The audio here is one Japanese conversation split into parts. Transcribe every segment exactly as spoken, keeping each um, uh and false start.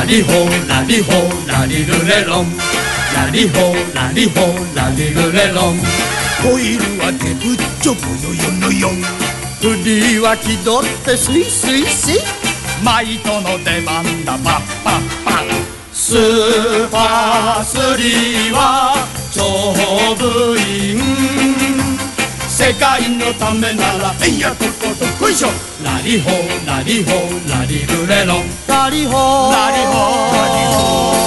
リホラリホラリルレロン、ラリホラリホラリルレロン。コイルはデブッチョボヨヨのヨン、フリーは気取ってスイスイスイ、マイトの出番だパッパッパ。スーパースリーは超部員、世界のためならえいやこことこいしょ。ラリホラリホラリルレロン、ラリホラリホラリホ。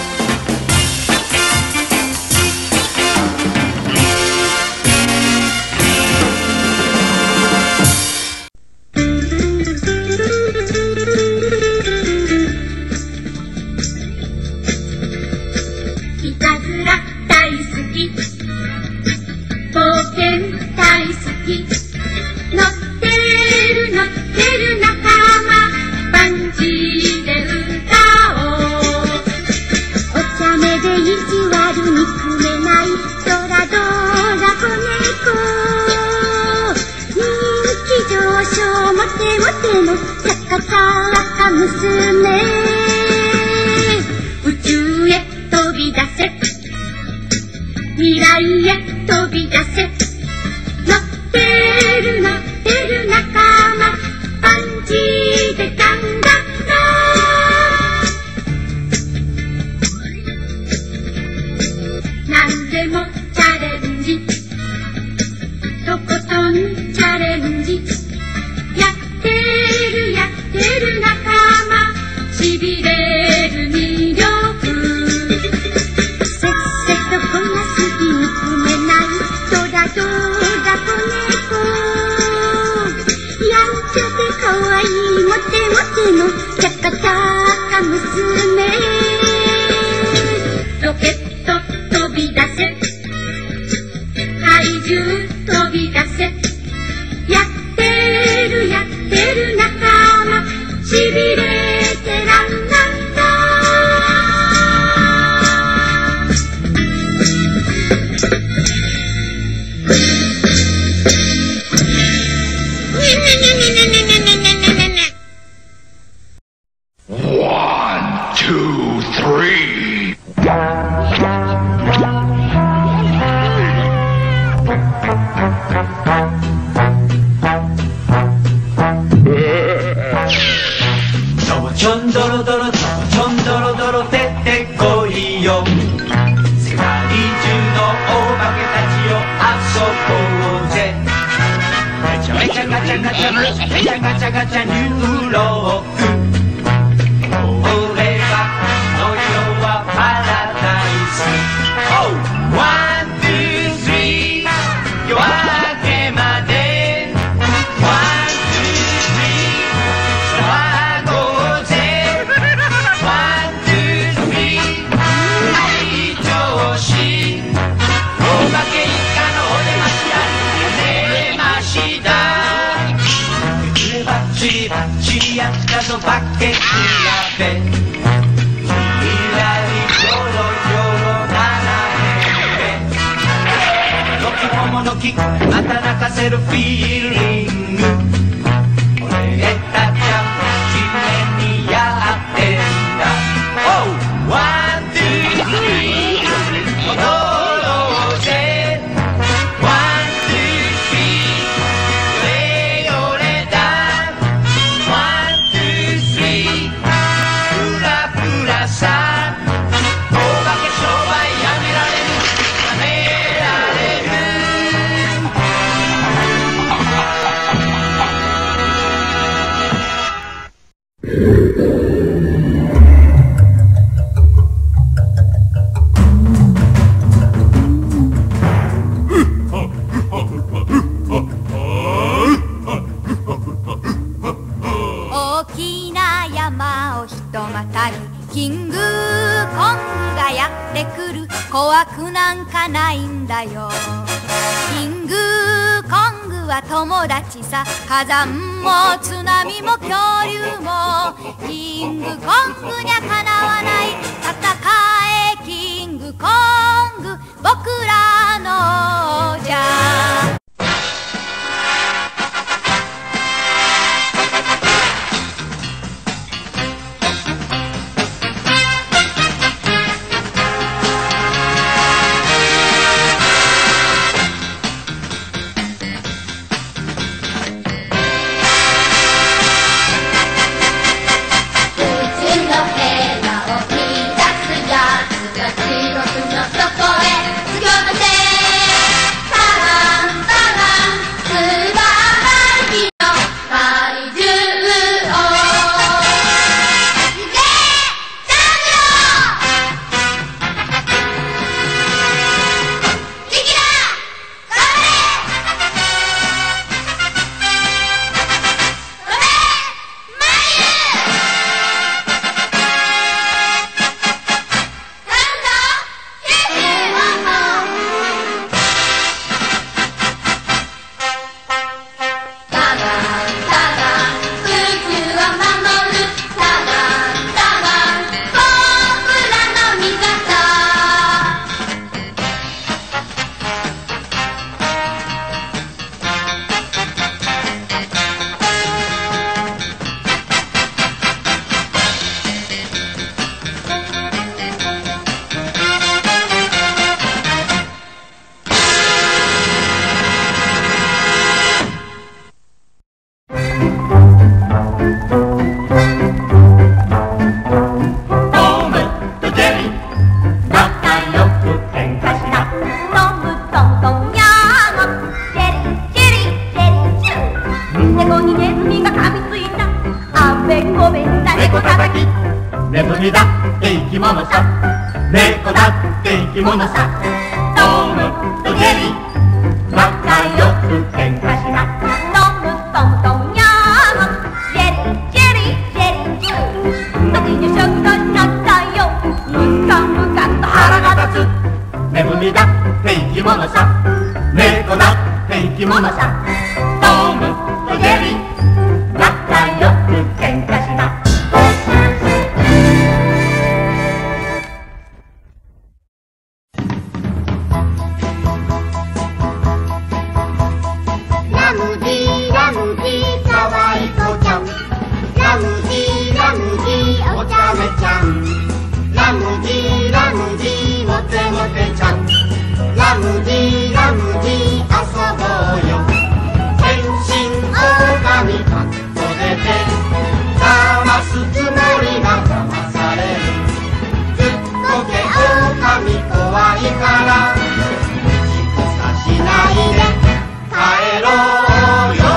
いたずら大好き、冒険大好き、乗ってる乗ってる仲間、バンジーで歌おう。お茶目で意地悪憎めないドラドラ子猫、人気上昇モテモテのチャカチャカ娘、宇宙へ飛び出せ、未来へ飛び出せ、乗ってる乗ってる仲間、パンチでガンガンガン。何でもチャレンジ、とことんチャレンジ、やってるやってる仲間、しびれる魅力、せっせとこなすぎ憎めないドラドラ子猫、やんちゃでかわいいモテモテのチャカチャカ娘、ロケット飛び出せ、怪獣飛び出せ、やってるやってる仲間、しびれてらんなんだ。 One, two, three. 저チョンドロドロチョンドロドロ出てこいよ、世界中のお化けたちよ遊ぼうぜ。めちゃめちゃガチャガチャめちゃガチャガチャニューロック、俺らの世はパラダイス。Oh! ワン、ツー、スリー、夜明けまでワン、ツー、スリー、騒ごうぜ。ワン、ツー、スリー、はい調子、お化け一家のお出ましや出ました。バッチリバッチリやったぞ化け比べ、未来キョロキョロななへんべ、のきもものきまた泣かせるフィーリング、俺たちゃ真面目にやってんだ。Oh! ワン、ツー、スリー、踊ろうぜ。ワン、ツー、スリー、ヨレヨレだ。ワン、ツー、スリー、プラプラさ。お化け商売やめられる、やめられる。 大きな山をひとまたぎ、キングコングがやってくる。怖くなんかないんだよ。キングコングは友達さ。火山も津波も恐竜もキングコングにゃかなわない。戦えキングコング、僕らの王者。 のさ。トムとジェリー仲良く喧嘩しな。 トムトムトムニャーム、ジェリージェリージェリージュー、時に食堂になったよ。ムカムカと腹が立つ。 ネズミだって生き物さ。猫だって生き物さ。トムとジェリー仲良く喧嘩しな。 ラムジーラムジーかわいこちゃん、ラムジーラムジーお茶目ちゃん、ラムジーラムジーモテモテちゃん、ラムジーラムジー遊ぼうよ。変身狼かっこ出て騙すつもりが騙される。ずっとけ狼怖いから口さしないで帰ろうよ。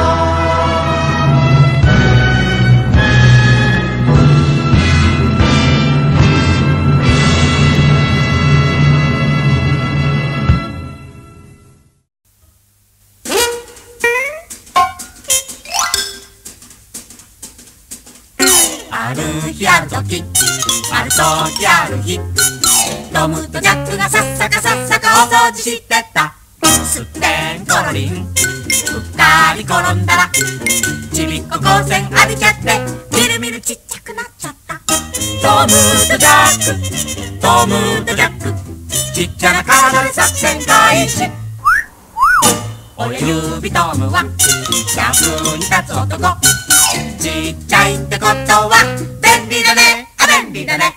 ある日ある時、ある時ある日、トムとジャックがさっさかさっさかお掃除してた。すってんころりん、うっかり転んだらちびっこ光線浴びちゃってみるみるちっちゃくなっちゃった。トムとジャック、トムとジャック、ちっちゃな体で作戦開始。親指トムは役に立つ男、ちっちゃいってことは便利だね、あ便利だね。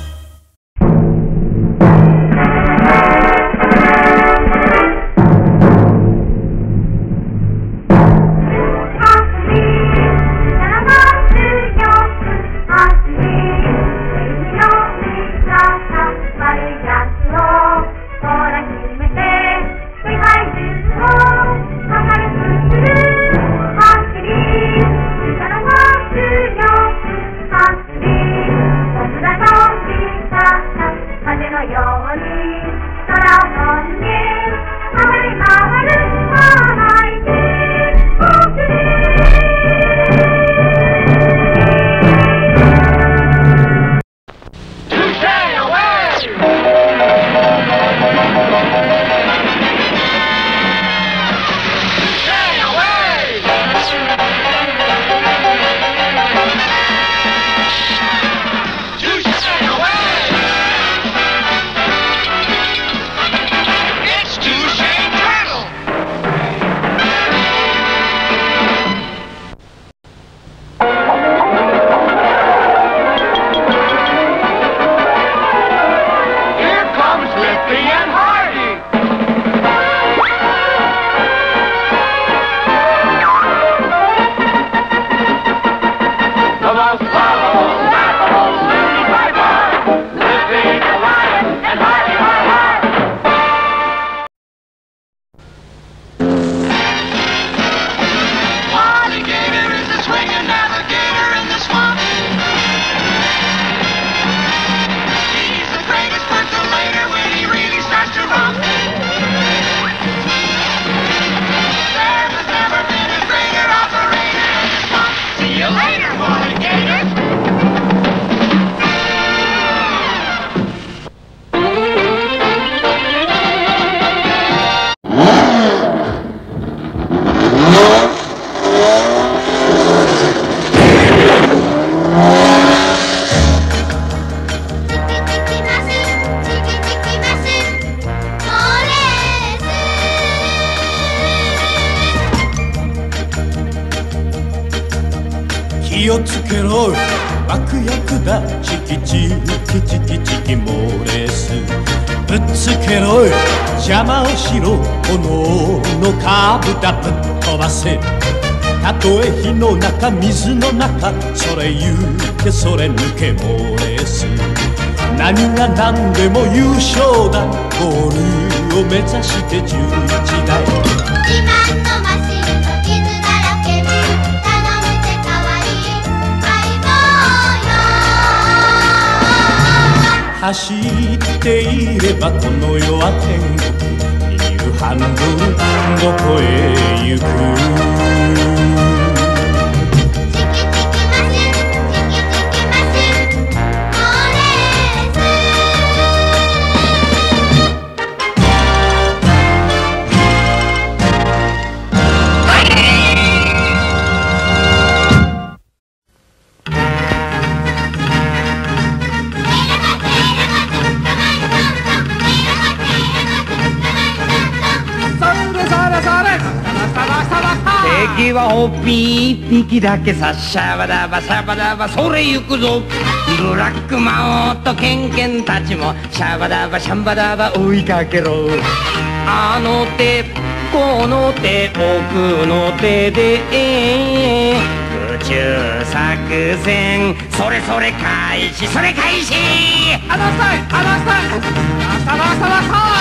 気をつけろ爆薬だチキチキチキチキモーレスぶっつけろ邪魔をしろ炎のカーブだぶっ飛ばせたとえ火の中水の中それ言うてそれ抜けモーレス何が何でも優勝だゴールを目指してじゅういちだい自慢のマシンの傷だらけ頼むぜ代わり相棒よ走っていればこの世は天国、夕飯分どこへ行く。 敵はホッピー一匹だけさ、シャバダバシャバダバそれ行くぞ。ブラックマンとケンケンたちもシャバダバシャンバダバ追いかけろ。あの手この手奥の手で宇宙作戦それそれ開始それ開始。 あらさいあらさいあらさらさ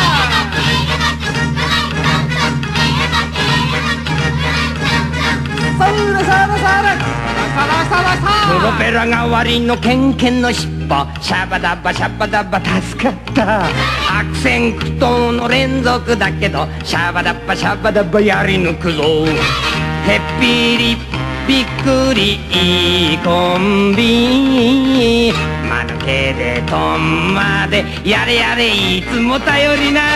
プロペラ代わりのケンケンの尻尾、シャバダバシャバダバ助かった。悪戦苦闘の連続だけどシャバダバシャバダバやり抜くぞ。へっぴりびっくりいいコンビ、間抜けでトンマでやれやれいつも頼りない。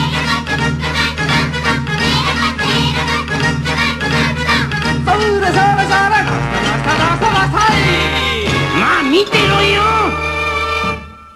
それそれ